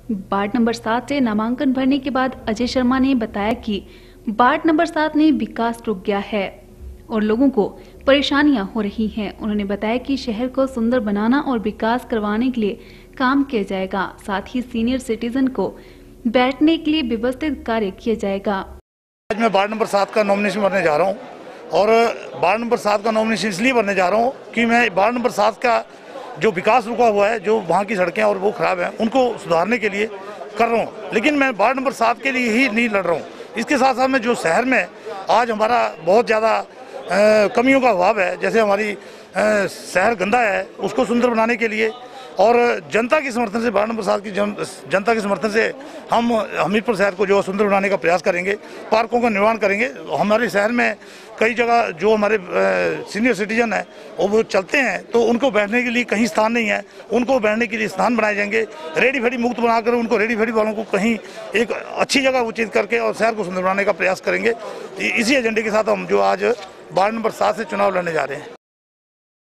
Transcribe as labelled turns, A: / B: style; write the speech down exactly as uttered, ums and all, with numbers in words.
A: Ward number सात से नामांकन भरने के बाद अजय शर्मा ने बताया कि वार्ड नंबर सात में विकास रुक गया है और लोगों को परेशानियां हो रही हैं। उन्होंने बताया कि शहर को सुंदर बनाना और विकास करवाने के लिए काम किया जाएगा। साथ ही सीनियर सिटीजन को बैठने के लिए व्यवस्थित कार्य किया जाएगा।
B: आज मैं वार्ड नंबर सात का नॉमिनेशन भरने जा रहा हूं और वार्ड नंबर सात का नॉमिनेशन इसलिए भरने जा रहा हूं कि मैं वार्ड नंबर सात का जो विकास रुका हुआ है, जो वहाँ की सड़कें और वो खराब हैं, उनको सुधारने के लिए कर रहा हूँ। लेकिन मैं वार्ड नंबर सात के लिए ही नहीं लड़ रहा हूँ। इसके साथ साथ में जो शहर में आज हमारा बहुत ज़्यादा कमियों का अभाव है, जैसे हमारी आ, शहर गंदा है, उसको सुंदर बनाने के लिए और जनता के समर्थन से वार्ड नंबर सात की जन, जनता के समर्थन से हम हमीरपुर शहर को जो सुंदर बनाने का प्रयास करेंगे, पार्कों का निर्माण करेंगे। हमारे शहर में कई जगह जो हमारे सीनियर सिटीजन हैं और वो चलते हैं तो उनको बैठने के लिए कहीं स्थान नहीं है, उनको बैठने के लिए स्थान बनाए जाएंगे। रेडी फेडी मुक्त बनाकर उनको रेडी फेडी वालों को कहीं एक अच्छी जगह उचित करके और शहर को सुंदर बनाने का प्रयास करेंगे। इसी एजेंडे के साथ हम जो आज वार्ड नंबर सात से चुनाव लड़ने जा रहे हैं।